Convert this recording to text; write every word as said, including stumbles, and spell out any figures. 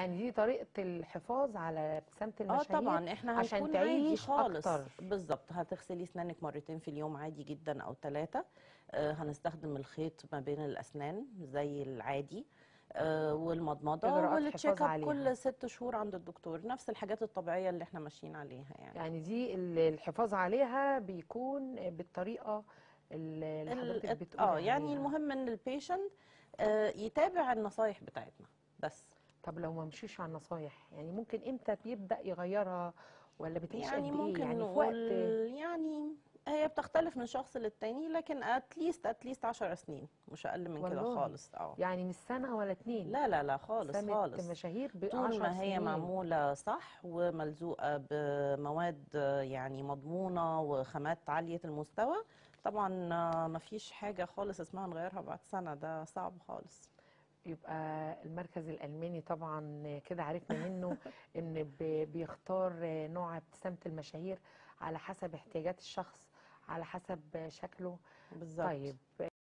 يعني دي طريقة الحفاظ على ابتسامة اه المشاهير طبعا احنا عشان هنكون عادي تعيش خالص. اكتر. بالظبط، هتغسلي اسنانك مرتين في اليوم عادي جدا او ثلاثة. آه هنستخدم الخيط ما بين الاسنان زي العادي. آه والمضمضة اجراءات والتشيك حفاظ اب عليها. كل ست شهور عند الدكتور، نفس الحاجات الطبيعية اللي احنا ماشيين عليها يعني. يعني دي ال- الحفاظ عليها بيكون بالطريقة اللي ال- حضرتك ات- بتقولي اه يعني عليها. المهم ان البيشنت آه يتابع النصايح بتاعتنا بس. طب لو ما مشيش على النصايح، يعني ممكن امتى بيبدأ يغيرها، ولا بتعيش يعني قد ايه ممكن يعني في نقول، وقت؟ يعني هي بتختلف من شخص للتاني، لكن اتليست اتليست عشر سنين، مش اقل من كده والله خالص. اه يعني مش سنة ولا اتنين؟ لا لا لا خالص سنة خالص. مشاهير طول بعشر ما هي سنين معمولة صح وملزوقة بمواد آه، يعني مضمونة وخامات عالية المستوى، طبعا آه، مفيش حاجة خالص اسمها نغيرها بعد سنة، ده صعب خالص. يبقى المركز الألماني طبعا كده عرفنا منه ان بي- بيختار نوع ابتسامة المشاهير على حسب احتياجات الشخص، على حسب شكله. بالظبط. طيب